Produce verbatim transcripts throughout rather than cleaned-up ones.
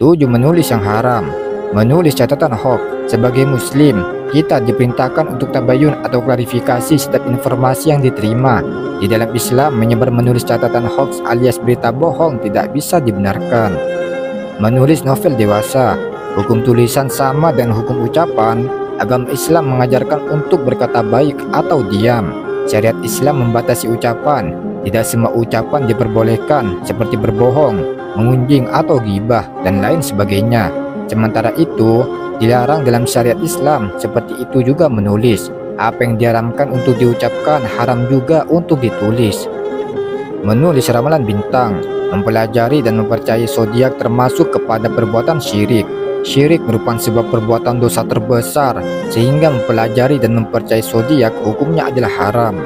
Tujuh. Menulis yang haram. Menulis catatan hoax. Sebagai muslim, kita diperintahkan untuk tabayun atau klarifikasi setiap informasi yang diterima. Di dalam Islam, menyebar menulis catatan hoax alias berita bohong tidak bisa dibenarkan. Menulis novel dewasa. Hukum tulisan sama dengan hukum ucapan. Agama Islam mengajarkan untuk berkata baik atau diam. Syariat Islam membatasi ucapan. Tidak semua ucapan diperbolehkan, seperti berbohong, mengunjing atau ghibah, dan lain sebagainya. Sementara itu, dilarang dalam syariat Islam. Seperti itu juga menulis. Apa yang diharamkan untuk diucapkan haram juga untuk ditulis. Menulis ramalan bintang. Mempelajari dan mempercayai zodiak termasuk kepada perbuatan syirik. Syirik merupakan sebuah perbuatan dosa terbesar, sehingga mempelajari dan mempercayai zodiak hukumnya adalah haram.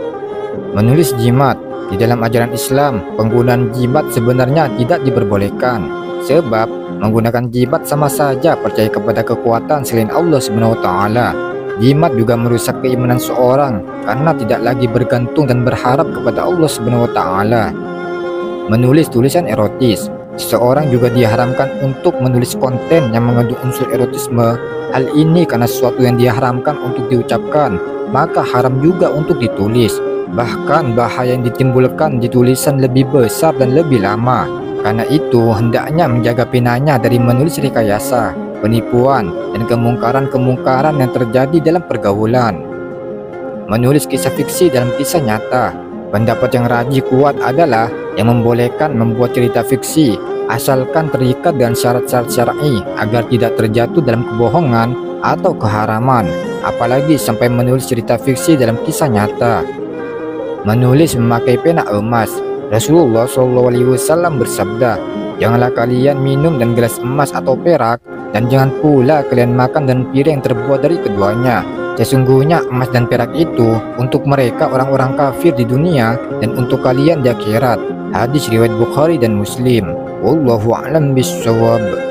Menulis jimat. Di dalam ajaran Islam, penggunaan jimat sebenarnya tidak diperbolehkan, sebab menggunakan jimat sama saja percaya kepada kekuatan selain Allah Subhanahu wa taala. Jimat juga merusak keimanan seorang karena tidak lagi bergantung dan berharap kepada Allah Subhanahu wa taala. Menulis tulisan erotis. Seseorang juga diharamkan untuk menulis konten yang mengandung unsur erotisme. Hal ini karena sesuatu yang diharamkan untuk diucapkan, maka haram juga untuk ditulis. Bahkan bahaya yang ditimbulkan di tulisan lebih besar dan lebih lama. Karena itu hendaknya menjaga penanya dari menulis rekayasa, penipuan, dan kemungkaran-kemungkaran yang terjadi dalam pergaulan. Menulis kisah fiksi dalam kisah nyata. Pendapat yang rajih kuat adalah yang membolehkan membuat cerita fiksi, asalkan terikat dengan syarat-syarat syar'i agar tidak terjatuh dalam kebohongan atau keharaman, apalagi sampai menulis cerita fiksi dalam kisah nyata. Menulis memakai pena emas. Rasulullah shallallahu alaihi wasallam bersabda, "Janganlah kalian minum dan gelas emas atau perak, dan jangan pula kalian makan dan piring yang terbuat dari keduanya. Sesungguhnya emas dan perak itu untuk mereka orang-orang kafir di dunia, dan untuk kalian di akhirat." Hadis riwayat Bukhari dan Muslim. Wallahu a'lam bishawab.